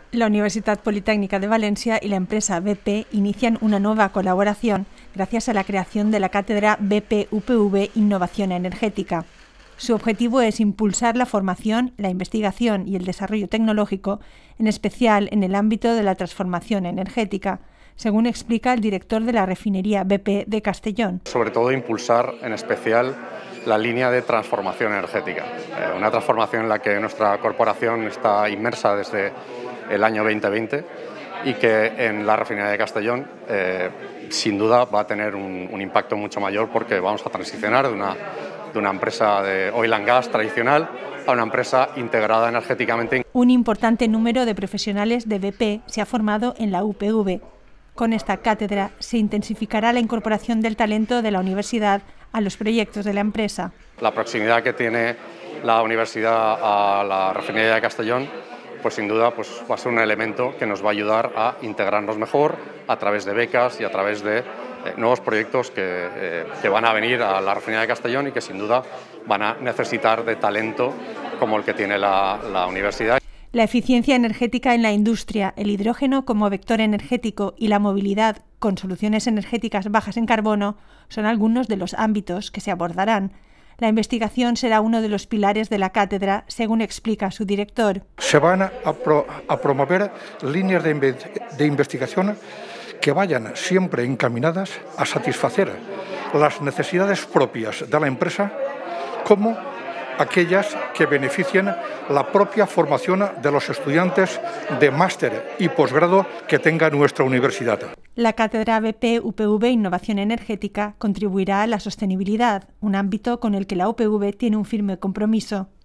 La Universidad Politécnica de Valencia y la empresa BP inician una nueva colaboración gracias a la creación de la cátedra BP-UPV Innovación Energética. Su objetivo es impulsar la formación, la investigación y el desarrollo tecnológico, en especial en el ámbito de la transformación energética, según explica el director de la refinería BP de Castellón. Sobre todo impulsar en especial la línea de transformación energética, una transformación en la que nuestra corporación está inmersa desde el año 2020 y que en la refinería de Castellón sin duda va a tener un impacto mucho mayor, porque vamos a transicionar de una empresa de oil and gas tradicional a una empresa integrada energéticamente. Un importante número de profesionales de BP se ha formado en la UPV. Con esta cátedra se intensificará la incorporación del talento de la universidad a los proyectos de la empresa. La proximidad que tiene la universidad a la refinería de Castellón, pues sin duda va a ser un elemento que nos va a ayudar a integrarnos mejor a través de becas y a través de nuevos proyectos que van a venir a la refinería de Castellón y que sin duda van a necesitar de talento como el que tiene la universidad. La eficiencia energética en la industria, el hidrógeno como vector energético y la movilidad con soluciones energéticas bajas en carbono son algunos de los ámbitos que se abordarán. La investigación será uno de los pilares de la cátedra, según explica su director. Se van a promover líneas de investigación que vayan siempre encaminadas a satisfacer las necesidades propias de la empresa, como aquellas que beneficien la propia formación de los estudiantes de máster y posgrado que tenga nuestra universidad. La cátedra BP-UPV Innovación Energética contribuirá a la sostenibilidad, un ámbito con el que la UPV tiene un firme compromiso.